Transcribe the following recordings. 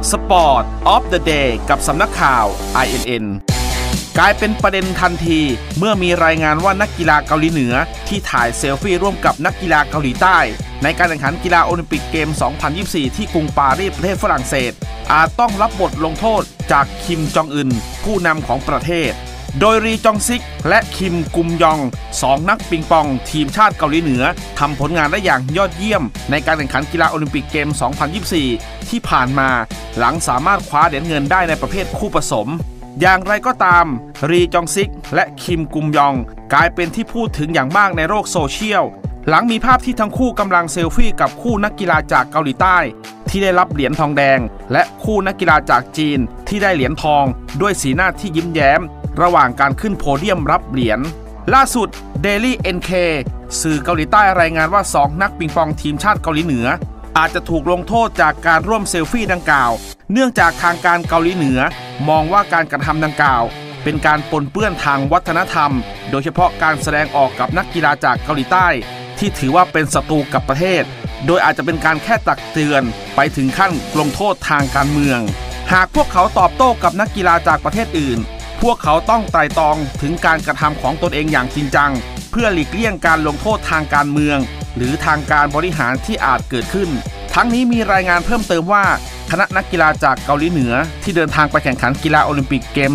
Sport of the Day กับสำนักข่าว INN กลายเป็นประเด็นทันทีเมื่อมีรายงานว่านักกีฬาเกาหลีเหนือที่ถ่ายเซลฟี่ร่วมกับนักกีฬาเกาหลีใต้ในการแข่งขันกีฬาโอลิมปิกเกม 2024 ที่กรุงปารีสประเทศฝรั่งเศสอาจต้องรับบทลงโทษจากคิมจองอึนผู้นำของประเทศโดยรีจองซิกและคิมกุมยอง2นักปิงปองทีมชาติเกาหลีเหนือทำผลงานได้อย่างยอดเยี่ยมในการแข่งขันกีฬาโอลิมปิกเกม 2024 ที่ผ่านมาหลังสามารถคว้าเหรียญเงินได้ในประเภทคู่ผสมอย่างไรก็ตามรีจองซิกและคิมกุมยองกลายเป็นที่พูดถึงอย่างมากในโลกโซเชียลหลังมีภาพที่ทั้งคู่กำลังเซลฟี่กับคู่นักกีฬาจากเกาหลีใต้ที่ได้รับเหรียญทองแดงและคู่นักกีฬาจากจีนที่ได้เหรียญทองด้วยสีหน้าที่ยิ้มแย้มระหว่างการขึ้นโพเดียมรับเหรียญล่าสุด Daily NK สื่อเกาหลีใต้รายงานว่า2นักปิงปองทีมชาติเกาหลีเหนืออาจจะถูกลงโทษจากการร่วมเซลฟี่ดังกล่าวเนื่องจากทางการเกาหลีเหนือมองว่าการกระทำดังกล่าวเป็นการปนเปื้อนทางวัฒนธรรมโดยเฉพาะการแสดงออกกับนักกีฬาจากเกาหลีใต้ที่ถือว่าเป็นศัตรูกับประเทศโดยอาจจะเป็นการแค่ตักเตือนไปถึงขั้นลงโทษทางการเมืองหากพวกเขาตอบโต้กับนักกีฬาจากประเทศอื่นพวกเขาต้องไตร่ตรองถึงการกระทำของตนเองอย่างจริงจังเพื่อหลีกเลี่ยงการลงโทษทางการเมืองหรือทางการบริหารที่อาจเกิดขึ้นทั้งนี้มีรายงานเพิ่มเติมว่าคณะนักกีฬาจากเกาหลีเหนือที่เดินทางไปแข่งขันกีฬาโอลิมปิกเกม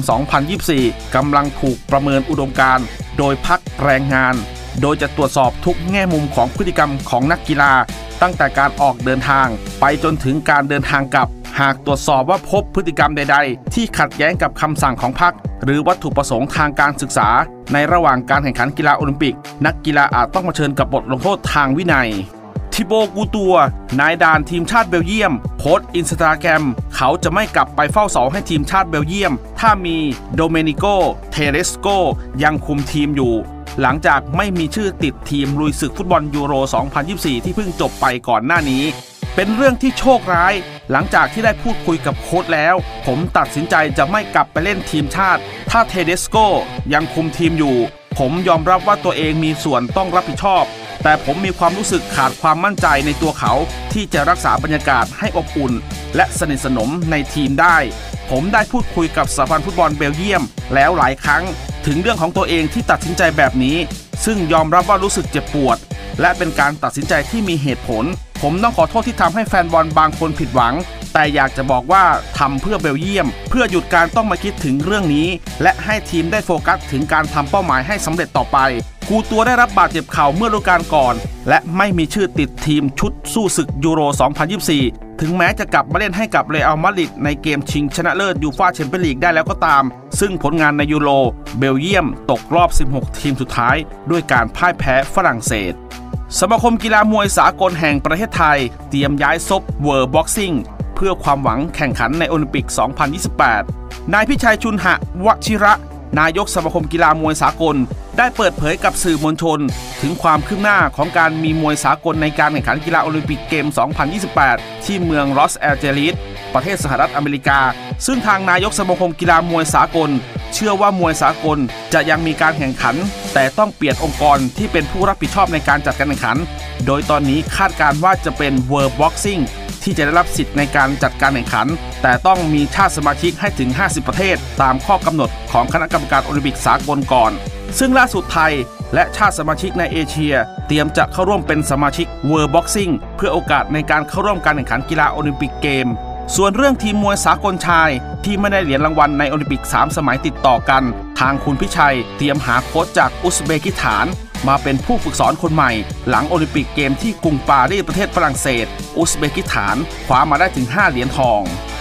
2024 กำลังถูกประเมินอุดมการณ์โดยพรรคแรงงานโดยจะตรวจสอบทุกแง่มุมของพฤติกรรมของนักกีฬาตั้งแต่การออกเดินทางไปจนถึงการเดินทางกลับหากตรวจสอบว่าพบพฤติกรรมใดๆที่ขัดแย้งกับคำสั่งของพรรคหรือวัตถุประสงค์ทางการศึกษาในระหว่างการแข่งขันกีฬาโอลิมปิกนักกีฬาอาจต้องเผชิญกับบทลงโทษทางวินัยทิโบกูตัวนายด่านทีมชาติเบลเยียมโพสต์อินสตาแกรมเขาจะไม่กลับไปเฝ้าเสาให้ทีมชาติเบลเยียมถ้ามีโดเมนิโกเทเรสโกยังคุมทีมอยู่หลังจากไม่มีชื่อติดทีมลุยศึกฟุตบอลยูโร 2024 ที่เพิ่งจบไปก่อนหน้านี้เป็นเรื่องที่โชคร้ายหลังจากที่ได้พูดคุยกับโค้ชแล้วผมตัดสินใจจะไม่กลับไปเล่นทีมชาติถ้าเทเดสโกยังคุมทีมอยู่ผมยอมรับว่าตัวเองมีส่วนต้องรับผิดชอบแต่ผมมีความรู้สึกขาดความมั่นใจในตัวเขาที่จะรักษาบรรยากาศให้อบอุ่นและสนิทสนมในทีมได้ผมได้พูดคุยกับสหพันธ์ฟุตบอลเบลเยียมแล้วหลายครั้งถึงเรื่องของตัวเองที่ตัดสินใจแบบนี้ซึ่งยอมรับว่ารู้สึกเจ็บปวดและเป็นการตัดสินใจที่มีเหตุผลผมต้องขอโทษที่ทำให้แฟนบอลบางคนผิดหวังแต่อยากจะบอกว่าทำเพื่อเบลเยียมเพื่อหยุดการต้องมาคิดถึงเรื่องนี้และให้ทีมได้โฟกัสถึงการทำเป้าหมายให้สำเร็จต่อไปกูตัวได้รับบาดเจ็บเข่าเมื่อฤดูกาลก่อนและไม่มีชื่อติดทีมชุดสู้ศึกยูโร 2024 ถึงแม้จะกลับมาเล่นให้กับเรอัลมาดริดในเกมชิงชนะเลิศยูฟ่าแชมเปี้ยนลีกได้แล้วก็ตามซึ่งผลงานในยูโรเบลเยียมตกรอบ 16 ทีมสุดท้ายด้วยการพ่ายแพ้ฝรั่งเศสสมาคมกีฬามวยสากลแห่งประเทศไทยเตรียมย้ายซบเวิร์บ็อกซิ่งเพื่อความหวังแข่งขันในโอลิมปิก 2028 นายพิชัยชุนหะวชิระนายกสมาคมกีฬามวยสากลได้เปิดเผยกับสื่อมวลชนถึงความคืบหน้าของการมีมวยสากลในการแข่งขันกีฬาโอลิมปิกเกม 2028 ที่เมืองลอสแอนเจลิสประเทศสหรัฐอเมริกาซึ่งทางนายกสมาคมกีฬามวยสากลเชื่อว่ามวยสากลจะยังมีการแข่งขันแต่ต้องเปลี่ยนองค์กรที่เป็นผู้รับผิดชอบในการจัดการแข่งขันโดยตอนนี้คาดการณ์ว่าจะเป็น World Boxing ที่จะได้รับสิทธิ์ในการจัดการแข่งขันแต่ต้องมีชาติสมาชิกให้ถึง 50 ประเทศตามข้อกำหนดของคณะกรรมการโอลิมปิกสากลก่อนซึ่งล่าสุดไทยและชาติสมาชิกในเอเชียเตรียมจะเข้าร่วมเป็นสมาชิก World Boxing เพื่อโอกาสในการเข้าร่วมการแข่งขันกีฬาโอลิมปิกเกมส่วนเรื่องทีมมวยสากลชายที่ไม่ได้เหรียญรางวัลในโอลิมปิก3 สมัยติดต่อกันทางคุณพิชัยเตรียมหาโค้ชจากอุซเบกิสถานมาเป็นผู้ฝึกสอนคนใหม่หลังโอลิมปิกเกมที่กรุงปารีสประเทศฝรั่งเศสอุซเบกิสถานคว้ามาได้ถึง5 เหรียญทอง